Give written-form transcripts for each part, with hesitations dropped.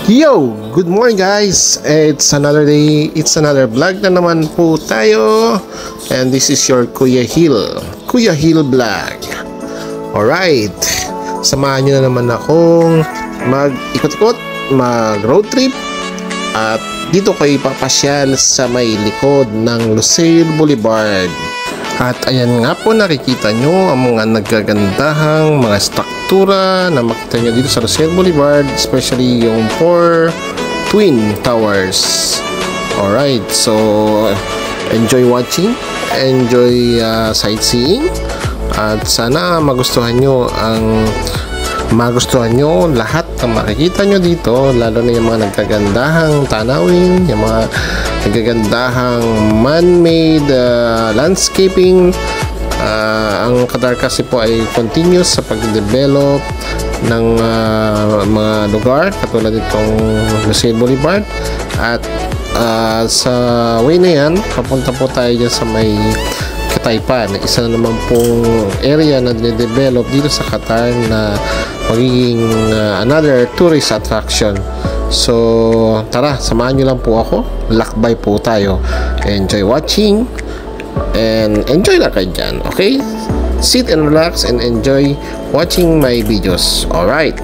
Yo! Good morning guys! It's another day, it's another vlog na naman po tayo. And this is your Kuya Hill Vlog. Alright, samahan nyo na naman akong mag-ikot-ikot, mag-road trip. At dito kayo papasyal sa may likod ng Lucille Boulevard. At ayan nga po, nakikita nyo ang mga nagagandahang mga struktura na makita nyo dito sa Lucille Boulevard, especially yung 4 Twin Towers. Alright, so enjoy watching, enjoy sightseeing, at sana magustuhan nyo lahat ng makikita nyo dito, lalo na yung mga nagagandahang tanawin, yung mga nagagandahang man-made landscaping. Ang Qatar kasi po ay continuous sa pag-develop ng mga lugar katulad itong Lucille Boulevard. At sa way na yan, papunta po tayo dyan sa may Cataypan, isa na naman pong area na dinedevelop dito sa Qatar na magiging another tourist attraction. So tara, samahan nyo lang po ako, lakbay po tayo. Enjoy watching and enjoy lang kayo dyan, okay? Sit and relax and enjoy watching my videos. Alright.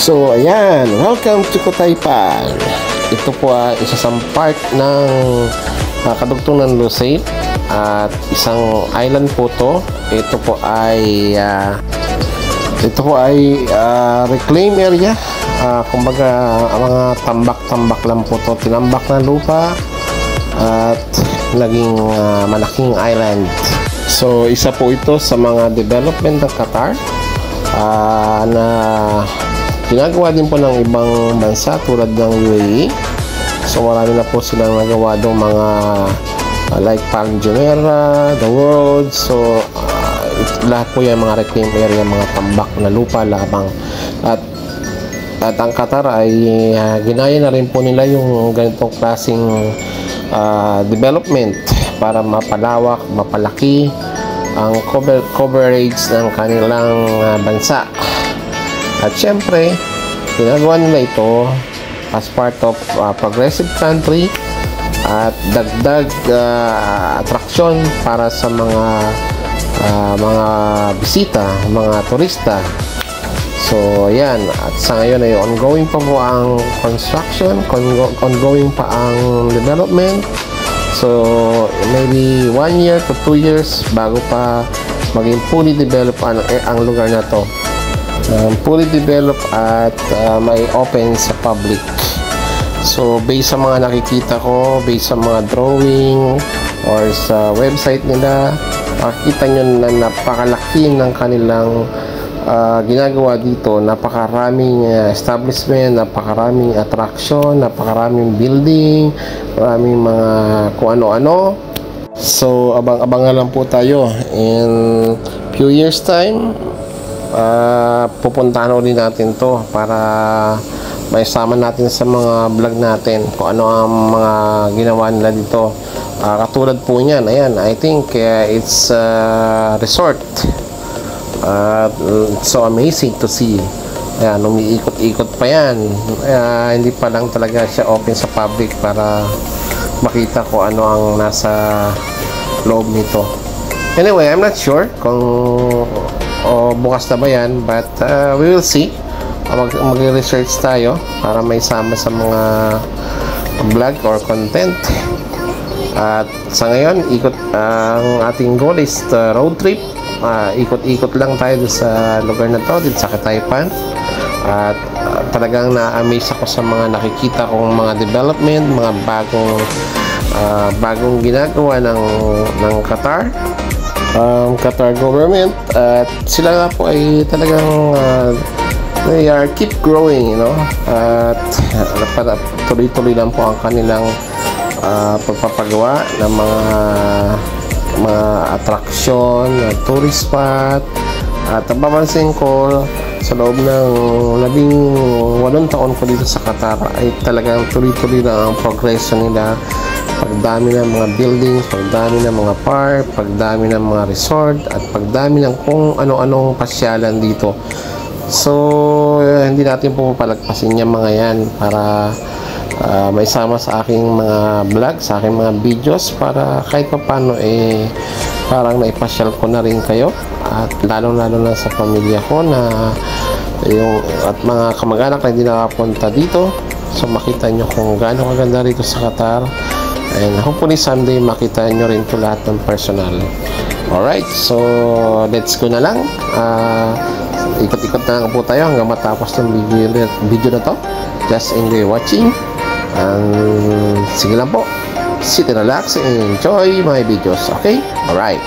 So, ayan. Welcome to Kutaypan. Ito po ay isa sa part ng kadugtong ng Lucid at isang island po to. Ito po ay reclaim area. Kumbaga, mga tambak-tambak lang po to. Tinambak na lupa at naging malaking island. So, isa po ito sa mga development ng Qatar na ginagawa din po ng ibang bansa tulad ng UAE. So marami na po silang nagawa doong mga like Palm Jumeirah, The World. So lahat po yan mga reclaim area, mga tambak na lupa lamang. At ang Qatar ay ginaya na rin po nila yung ganitong klaseng development para mapalawak, mapalaki ang coverage ng kanilang bansa. At syempre, ginagawa nila ito as part of progressive country at dagdag attraction para sa mga bisita, mga turista. So, ayan. At sa ngayon ay ongoing pa po ang construction, ongoing pa ang development. So, maybe 1 year to 2 years bago pa maging fully developed ang lugar na to. Fully developed at may open sa public. So based sa mga nakikita ko, based sa mga drawing or sa website nila, makikita nyo na napakalaki ng kanilang ginagawa dito. Napakaraming establishment, napakaraming attraction, napakaraming building, maraming mga kung ano-ano. So abang-abangan lang po tayo in few years time. Pupuntahan ulit natin to para maisama natin sa mga vlog natin kung ano ang mga ginawa nila dito. Katulad po niyan, ayan, I think it's a resort. It's so amazing to see. Ayan, umiikot-ikot pa yan. Hindi pa lang talaga siya open sa public para makita ko ano ang nasa loob nito. Anyway, I'm not sure kung bukas na ba yan, but we will see. Mag-research tayo para may sama sa mga vlog or content. At sa ngayon, ang ating goal is road trip. Ikot-ikot lang tayo sa lugar na to, dito sa Kutaypan. At talagang na-amaze ako sa mga nakikita kong mga development, mga bagong ginagawa ng Qatar. Qatar government at sila nga po ay talagang they are keep growing, you know, at tuloy-tuloy lang po ang kanilang pagpapagawa ng mga attraction, tourist spot. At napapansin ko sa loob ng 18 taon ko dito sa Qatar ay talagang tuloy-tuloy na ang progression nila. Pagdami ng mga buildings, pagdami ng mga park, pagdami ng mga resort, at pagdami ng kung ano-anong pasyalan dito. So, hindi natin po palagpasin yung mga yan para may sama sa aking mga vlog, sa aking mga videos para kahit pa paano parang naipasyal ko na rin kayo at lalo-lalo na sa pamilya ko na at mga kamag-anak na hindi nakapunta dito. So, makita nyo kung gaano kaganda rito sa Qatar. And hopefully someday makita nyo rin ito lahat ng personal. Alright, so let's go na lang. Ikot-ikot na lang po tayo hanggang matapos ng video na to. Just enjoy watching. And sige lang po. Sit and relax and enjoy my videos. Okay? Alright.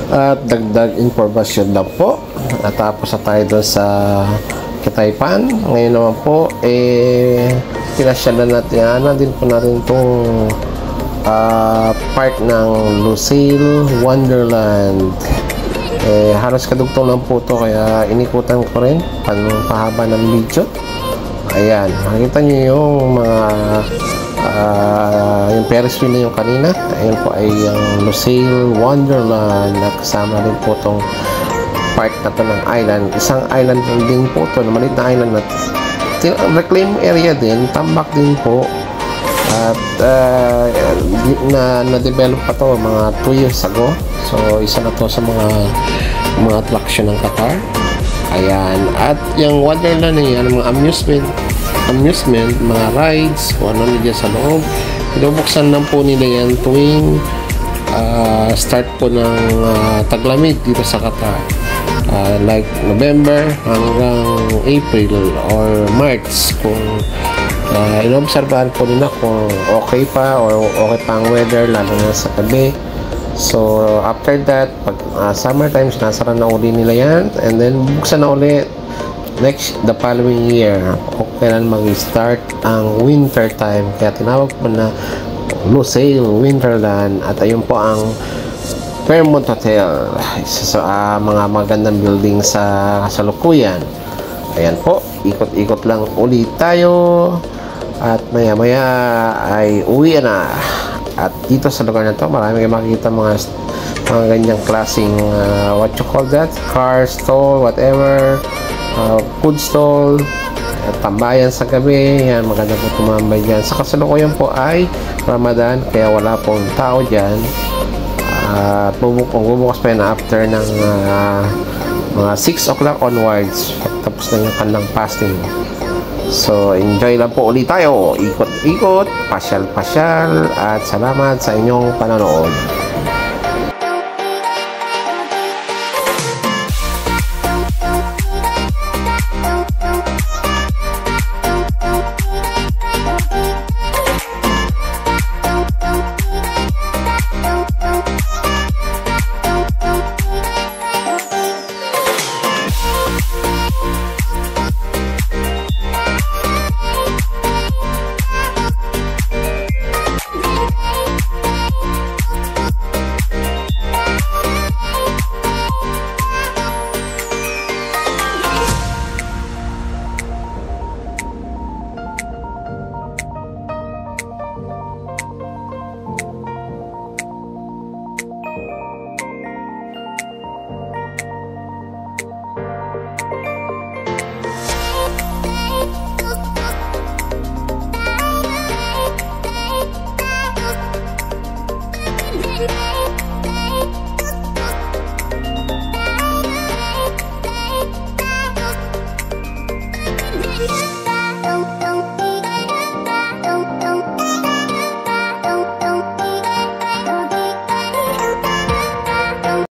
At dagdag informasyon lang po, natapos na tayo doon sa Kitaypan. Ngayon naman po pinasyalan natin, din po natin itong park ng Lucille Wonderland. Halos kadugtong lang po ito, kaya inikutan ko rin pahaba ng video. Ayan, makikita nyo yung mga yung Ferris wheel na yung kanina. Ayun po ay yung Lucille Wonderland, nakasama rin po itong park na to ng island. Isang island din po ito, maliit na island na reclaim area din, tambak din po. At na-develop pa to mga 2 years ago. So isa na to sa mga attraction ng Qatar. Ayan, at yung Wonderland na yan, mga amusement, mga rides, kung ano nila sa loob, binubuksan lang po nila yan tuwing start po ng taglamig dito sa Qatar, like November hanggang April or March. Kung inobserbahan po nila kung okay pa or okay pa ang weather, lalo na sa gabi. So after that, pag summer times, nasara na uli nila yan, and then buksan na uli the following year o kailan mag-start ang winter time, kaya tinawag po na Lucille Winterland. At ayun po ang Fairmont Hotel, isa sa mga magandang building sa kasalukuyan. Ayan po, ikot-ikot lang ulit tayo at maya maya ay uwi na. At dito sa lugar na to, marami kayong makikita mga ganyang klaseng what you call that, car stall, whatever, food stall, tambayan sa gabi. Yan, maganda po tumambay dyan. Sa kasalukuyan po ay Ramadan, kaya wala pong tao dyan. At bubukas pa yan after ng mga 6 o'clock onwards, tapos na yung kanilang fasting. So enjoy lang po ulit tayo, ikot-ikot, pasyal-pasyal, at salamat sa inyong panonood.